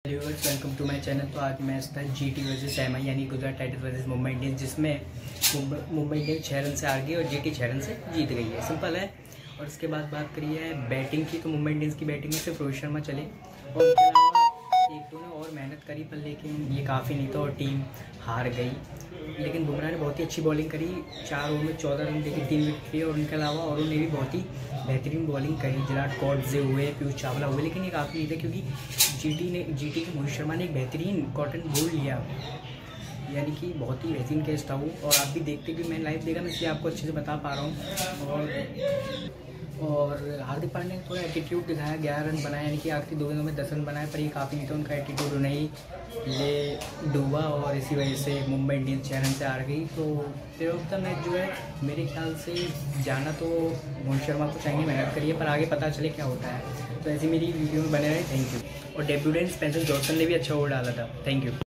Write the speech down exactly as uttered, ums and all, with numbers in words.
Viewers, welcome to my channel. तो आज match था जीटी वर्सेस एमआई यानी Gujarat Titans versus Mumbai Indians, जिसमें मुंबई इंडियंस छः रन से हार गई और जीटी छः रन से जीत गई है। सिंपल है। और इसके बाद बात करिए बैटिंग की, तो मुंबई इंडियंस की बैटिंग में सिर्फ रोहित शर्मा चले और उसके अलावा एक दो ने और मेहनत करी, पर लेकिन ये काफ़ी नहीं था और टीम हार गई। लेकिन बुमराह ने बहुत ही अच्छी बॉलिंग करी, चार ओवर में चौदह रन देके तीन विकेट लिए। और उनके अलावा औरों ने भी बहुत ही बेहतरीन बॉलिंग करी, विराट कोहली हुए, पीयूष चावला हुए, लेकिन ये काफ़ी नहीं था क्योंकि जीटी ने जीटी के मोहित शर्मा ने एक बेहतरीन कॉटन बॉल लिया, यानी कि बहुत ही बेहतरीन कैच था वो। और आप भी देखते कि मैं लाइव देखा, मैं इसलिए आपको अच्छे से बता पा रहा हूँ। और और हार्दिक पांड्या ने थोड़ा एटीट्यूड दिखाया, ग्यारह रन बनाए, यानी कि आखिरी दो गेंदों में दस रन बनाए, पर ये काफ़ी नहीं था। उनका एटीट्यूड नहीं ले डूबा और इसी वजह से मुंबई इंडियंस छः रन से हार गई। तो प्लेयर ऑफ द मैच जो है मेरे ख्याल से जाना तो मोहित शर्मा को चाहिए, मेहनत करिए, पर आगे पता चले क्या होता है। तो ऐसी मेरी वीडियो में बने रहे। Thank you. और डेब्यूटेंट स्पेंसर जॉनसन ने भी अच्छा ओवर डाला था। Thank you.